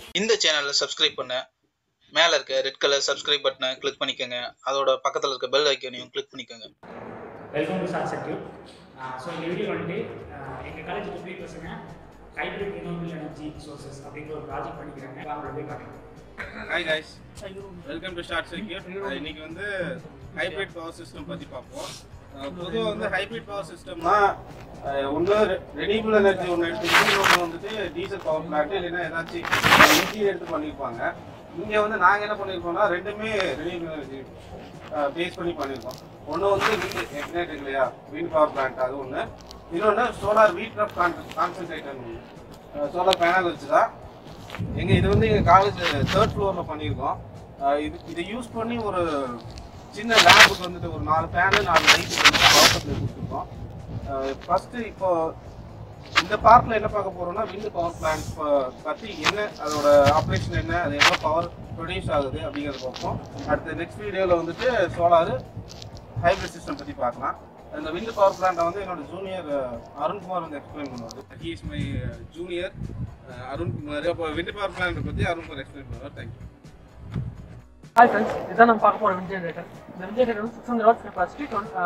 இந்த சேனலை சப்ஸ்கிரைப் பண்ண மேலே இருக்க ரெட் கலர் சப்ஸ்கிரைப் பட்டனை கிளிக் பண்ணிக்கோங்க. அதோட பக்கத்தில் இருக்க பெல் ஐக்கனையும் கிளிக் பண்ணிக்கோங்க. Welcome to short circuit. So இந்த வீடியோ வந்துட்டு எங்கள் காலேஜ் எப்படி பசங்க ஹைப்ரிட் ரினியூவபிள் எனர்ஜி சோர்சஸ் அப்படிங்கிற ஒரு ப்ராஜெக்ட் பண்ணிக்கிறாங்க. அவங்களோட போய் பார்க்கலாம். Hi guys, welcome to short circuit. இன்னைக்கு வந்து ஹைப்ரிட் பவர் சிஸ்டம் பற்றி பார்ப்போம். பொதுவாக வந்து ஹைப்ரிட் பவர் சிஸ்டம்னா ஒன்று ரெனியூபிள் எனர்ஜி ஒன்று எடுத்துக்கிட்டு இன்னொன்று வந்துட்டு டீசல் பவர் பிளான்ட் இல்லைன்னா ஏதாச்சும் இன்ஜின் எடுத்து பண்ணியிருப்பாங்க. இங்கே வந்து நாங்கள் என்ன பண்ணியிருக்கோம்னா ரெண்டுமே ரெனியூபிள் எனர்ஜி பேஸ் பண்ணி பண்ணியிருக்கோம். ஒன்று வந்து விண்ட் எக்னேட் இல்லையா, விண்ட் பவர் பிளான்ட் அது ஒன்று. இன்னொன்று சோலார் வீட்ரப் கான்சன்ட்ரேட்டர் சோலார் பேனல் வச்சு தான் இது வந்து எங்கள் காலேஜ் 3rd ஃப்ளோரில் பண்ணியிருக்கோம். இதை யூஸ் பண்ணி ஒரு சின்ன லேபுக்கு வந்துட்டு ஒரு 4 பேனல் 4 லைட் வந்து பவர் சப்ளை கொடுத்துருக்கோம். ஃபஸ்ட்டு இப்போ இந்த பார்ட்டில் என்ன பார்க்க போகிறோம்னா விண்ட் பவர் பிளான்ட் பற்றி என்ன, அதோட ஆப்ரேஷன் என்ன, அது எவ்வளோ பவர் ப்ரொடியூஸ் ஆகுது அப்படிங்கிறத பார்ப்போம். அடுத்த நெக்ஸ்ட் வீடியோவில் வந்துட்டு சோலார் ஹைப்ரிட் சிஸ்டம் பற்றி பார்க்கலாம். இந்த விண்ட் பவர் பிளான்ட்டை வந்து என்னோட ஜூனியர் அருண்குமார் வந்து எக்ஸ்பிளைன் பண்ணுவார். He is my junior Arunkumar. அப்போ விண்ட் பவர் பிளான்ட்டை பற்றி அருண்குமார் எக்ஸ்பிளைன் பண்ணுவார். தேங்க்யூ. ஹாய் ஃப்ரெண்ட்ஸ், இதுதான் நம்ம பார்க்க போகிற விண்ட் ஜென்ரேட்டர். இந்த விண்ட் ஜென்ரேட்டர் வந்து 600 வாட்ஸ் கெப்பாசிட்டி,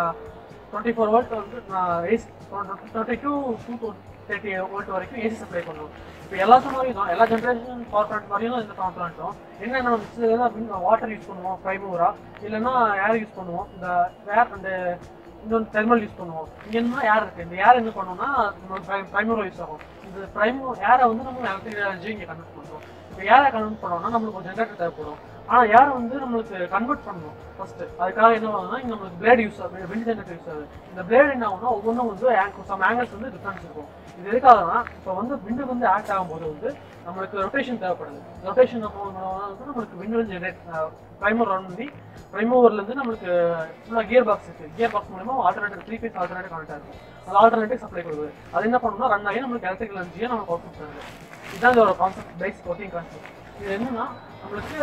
24 வோல்ட் வந்து ஏசி, 22 to 30 வோல்ட் வரைக்கும் ஏசி சப்ளை பண்ணுவோம். இப்போ எல்லாத்துக்கும் மாதிரியும் தான், எல்லா ஜென்ரேஷன் பவர் பிளான்ட் மாதிரியும் இந்த பவர் பிளான்ட்டும் என்னென்ன வாட்டர் யூஸ் பண்ணுவோம் ப்ரைமோரா, இல்லைன்னா ஏர் யூஸ் பண்ணுவோம். இந்த ஏர் அந்த இன்னொன்று தெர்மல் யூஸ் பண்ணுவோம். இங்கே என்ன ஏர் இருக்குது, இந்த ஏர் என்ன பண்ணுவோம்னா ப்ரைமோரா யூஸ் ஆகும். இந்த ஏரை வந்து நம்ம எலக்ட்ரிக் எனர்ஜி இங்கே கன்வெர்ட் பண்ணுறோம். இப்போ ஏரை கன்வெர்ட் பண்ணோம்னா நம்மளுக்கு ஒரு ஜென்ரேட்டர் தேவைப்படும். ஆனால் ஏரை வந்து நம்மளுக்கு கன்வெர்ட் பண்ணணும் ஃபஸ்ட்டு. அதுக்காக என்ன ஆகுதுன்னா இங்கே நம்மளுக்கு பிளேட் யூஸ் ஆகுது, விண்ட் ஜென்ரேட்டர் யூஸ் ஆகுது. இந்த பிளேட் என்ன ஆகும்னா ஒவ்வொன்றும் வந்து சம் ஆங்கிள்ஸ் வந்து டிஃப்ரென்ஸ் இருக்கும். இது எதுக்காகனா இப்போ வந்து விண்டு வந்து ஆக்ட் ஆகும்போது வந்து நம்மளுக்கு ரொட்டேஷன் தேவைப்படுது. ரொட்டேஷன் வந்து நம்மளுக்கு விண்டு வந்து ஜென்ரேட் ப்ரைமர் ரன் பண்ணி ப்ரைமோவர்லேருந்து நம்மளுக்கு ஃபுல்லாக கியர் பாக்ஸ் இருக்குது. கியர் பாக்ஸ் மூலமா ஆல்டர்னேட்டிவ் 3 phase ஆல்டர்னேட்டிவ் கனெக்ட் ஆகும். அது ஆல்டர்னேட்டிவ் சப்ளை கொடுக்குது. அது என்ன பண்ணணும்னா ரன் ஆகி நம்மளுக்கு எலக்ட்ரிக்கல் எனர்ஜியை நம்ம அவுட்புட் பண்ணுது. இதுதான் இதோட கான்செப்ட், பேசிக் ஒர்க்கிங் கான்செப்ட். இது என்னன்னா நம்மளுக்கு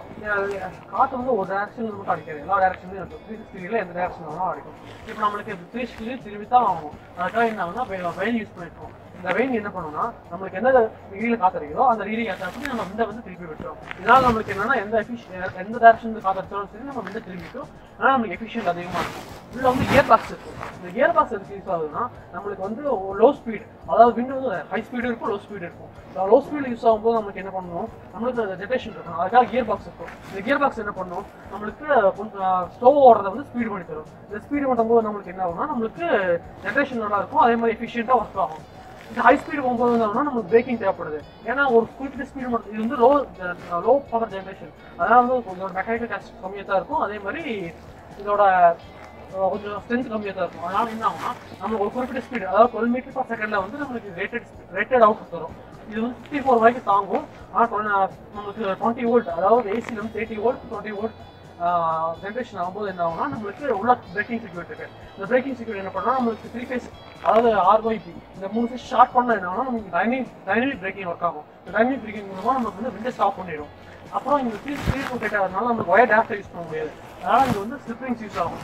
காற்று வந்து ஒரு டேரக்ஷன் மட்டும் அடிக்காது, எல்லா டேரக்ஷன்லையும் இருக்கும். 360 எந்த டேரக்ஷன் வேணாலும் அடிக்கும். இப்போ நம்மளுக்கு 360 திரும்பி தான் ஆகும். அதுக்காக என்ன ஆகுனா வெயின் யூஸ் பண்ணிருக்கோம். இந்த வெயின் என்ன பண்ணுன்னா நம்மளுக்கு எந்த டிகிரியில் காற்று அடிக்கிறோ அந்த டிகிரி ஏற்ற நம்ம விண்டை வந்து திருப்பி விட்டுரும். இதனால் நம்மளுக்கு என்னன்னா எந்த டேரக்ஷன் காற்று அடிச்சாலும் சரி நம்ம விண்டை திரும்பிட்டோம். ஆனால் நம்மளுக்கு எஃபிஷியன்ட் அதிகமாக இருக்கும். இதில் வந்து கியர் பாக்ஸ் இருக்கும். இந்த கியர் பாக்ஸ் எதுக்கு யூஸ் ஆகுதுன்னா நம்மளுக்கு வந்து லோ ஸ்பீட், அதாவது விண்டு வந்து ஹை ஸ்பீடு இருக்கும், லோ ஸ்பீடு இருக்கும். லோ ஸ்பீடு யூஸ் ஆகும்போது நம்மளுக்கு என்ன பண்ணணும், நம்மளுக்கு ஜென்ரேஷன் இருக்கும். அதுக்காக கியர் பாக்ஸ் இருக்கும். இந்த கியர் பாக்ஸ் என்ன பண்ணணும், நம்மளுக்கு ஸ்லோவாக ஓடுறதை வந்து ஸ்பீடு பண்ணி தரும். இந்த ஸ்பீடு பண்ணும்போது நம்மளுக்கு என்ன ஆகும்னா நம்மளுக்கு ஜென்ரேஷன் நல்லா இருக்கும், அதே மாதிரி எஃபிஷியண்டாக ஒர்க் ஆகும். இந்த ஹை ஸ்பீடு போகும்போது வந்து நம்மளுக்கு பிரேக்கிங் தேவைப்படுது. ஏன்னா ஒரு குறிப்பிட்ட ஸ்பீடு மட்டும், இது வந்து லோ பவர் ஜென்ரேஷன், அதனால் வந்து கொஞ்சம் மெக்கானிக்கல் காஸ்ட் கம்மியாக தான் இருக்கும். அதே மாதிரி இதோட கொஞ்சம் ஸ்ட்ரென்த் கம்மியாக தான் இருக்கும். அதனால என்ன ஆகும்னா நம்மளுக்கு ஒரு குறிப்பிட்ட ஸ்பீடு, அதாவது 12 மீட்டர் பர் செகண்டில் வந்து நம்மளுக்கு ரேட்டட் அவுட் தரும். இது வந்து 54 வரைக்கும் தாங்கும். ஆனால் நம்மளுக்கு 20 வோல்ட், அதாவது ஏசியில் வந்து 30 வோல்ட் 20 வோல்ட் ஜென்ரேஷன் ஆகும்போது என்ன ஆகும்னா நம்மளுக்கு உள்ள பிரேக்கிங் சர்க்யூட் இருக்குது. இந்த பிரேக்கிங் சர்க்யூட் என்ன பண்ணால் நம்மளுக்கு 3 phase, அதாவது RYP, இந்த 3 phase ஷார்ட் பண்ண என்ன ஆகும்னா நமக்கு டைனமிக் பிரேக்கிங் ஒர்க் ஆகும். இந்த டைனமிக் பிரேக்கிங் மூலமாக நமக்கு வந்து விண்டை ஸ்டாப் பண்ணிடும். அப்புறம் இந்த ஸ்பீட் ரொட்டேட் ஆகிறதுனால நம்மளுக்கு ஒயர் டேரக்டாக யூஸ் பண்ண முடியாது. அதனால் இங்கே வந்து ஸ்லிப்ரிங்ஸ் யூஸ் ஆகும்.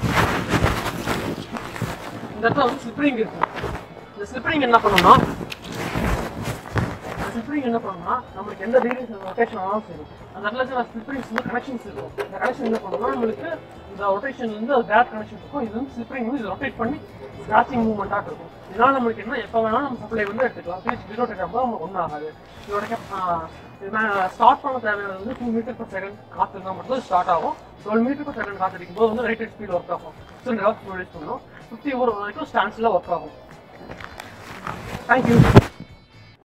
இந்த இடத்துல வந்து ஸ்லிப்ரிங் இருக்கும். இந்த ஸ்லிப்ரிங் என்ன பண்ணணும்னா நம்மளுக்கு எந்த டிகிரி ரொட்டேஷன் ஆனாலும் சரி அந்த இடத்துல ஸ்லிப்ரிங்ஸ் வந்து கனெக்ஷன்ஸ் இருக்கும். இந்த கனெக்ஷன் என்ன பண்ணணும்னா நம்மளுக்கு இந்த ரொட்டேஷன் வந்து அது டேரக்ட் கனெக்ஷன் இருக்கும். இது வந்து ஸ்லிப்ரிங் வந்து இது ரொட்டேட் பண்ணி ஸ்க்ராச்சிங் மூவ்மெண்ட்டாக இருக்கும். இதனால் நம்மளுக்கு என்ன எப்போ வேணாலும் நம்ம சப்ளை வந்து எடுத்துக்கலாம். ஸ்பீட் ரொட்டேட் ஆகும்போது நமக்கு ஒன்றும் ஆகாது. இதோட ஸ்டார்ட் பண்ண தேவையானது வந்து 2 மீட்டர் பர் செகண்ட் காற்று இருந்தால் மட்டும் ஸ்டார்ட் ஆகும். 12 மீட்டர் பர் செகண்ட் காற்று அடிக்கும்போது வந்து ரேட்டட் ஸ்பீட் ஒர்க் ஆகும். 600 ஹவர்ஸ் ப்ரொடியூஸ் பண்ணணும். 50 ஓவர் வரைக்கும் ஸ்டாண்ட்ஸில் ஒர்க் ஆகும். தேங்க்யூ.